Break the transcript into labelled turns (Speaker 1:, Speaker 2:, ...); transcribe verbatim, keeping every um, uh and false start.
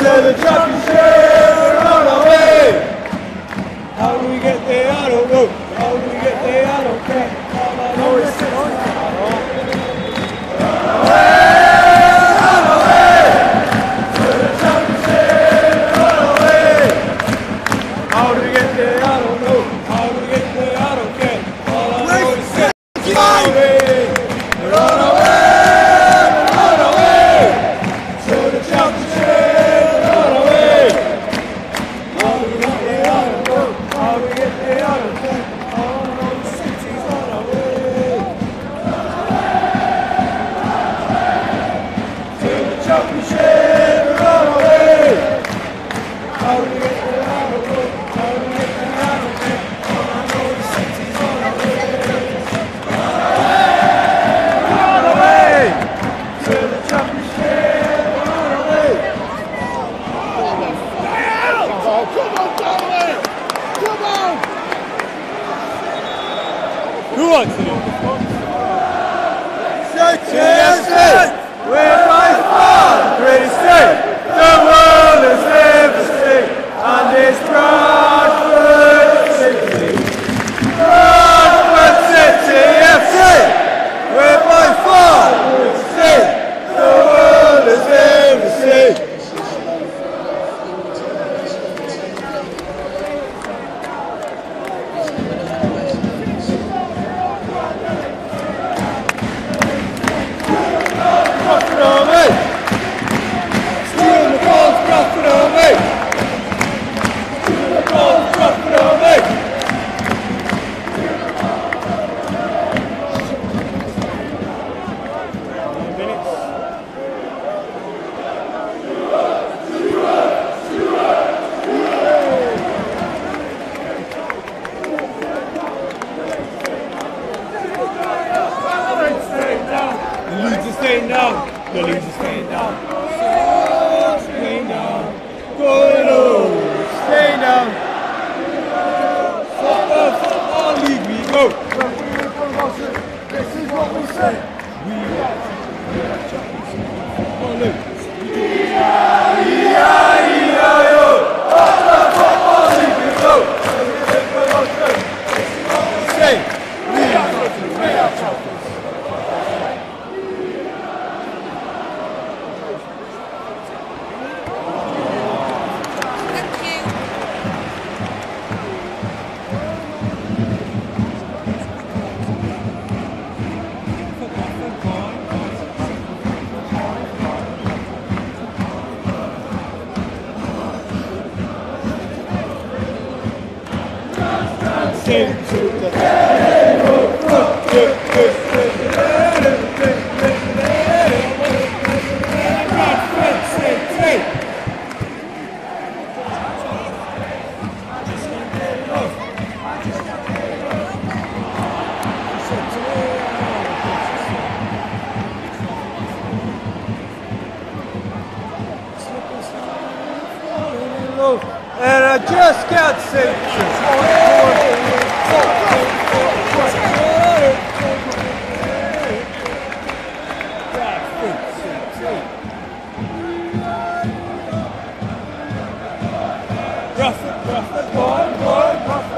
Speaker 1: to the championship, we're on our way. How do we get there? I don't know. How do we get there? I don't care. All I know is sit on it. On our way to the championship, on our way. How do we get there? I don't know. How do we get there? I don't care. All I know is sit on it. We're on our way. We're on our way to the championship, we're on our way. How do we get there? I don't know. How do we get there? I don't care. All I know is City's on our way. To the championship, we're on our way. How do we get there? I don't know. How do we get there? I don't care. All I know is City's on our way. We're on our way to the championship, we're on our way.
Speaker 2: Oh, come on, darling! Come on!
Speaker 1: Who wants to do it?
Speaker 3: Yes,
Speaker 1: We're by far the greatest thing the world has ever seen, and it's Bradford City. Bradford City F C. We're by far the greatest thing the world has ever seen. Bradford on me! Steal the balls, Bradford on me! Steal the balls, Bradford on me! The leads are staying down. The leads are staying down. Staying down. Going on. Staying down. Football, football league we go.
Speaker 2: This is what we say.
Speaker 1: We are champions. Football league. Football league we go. Say, we are champions. We are champions. And I just got sick. Bradford, Bradford, boy, boy, Bradford.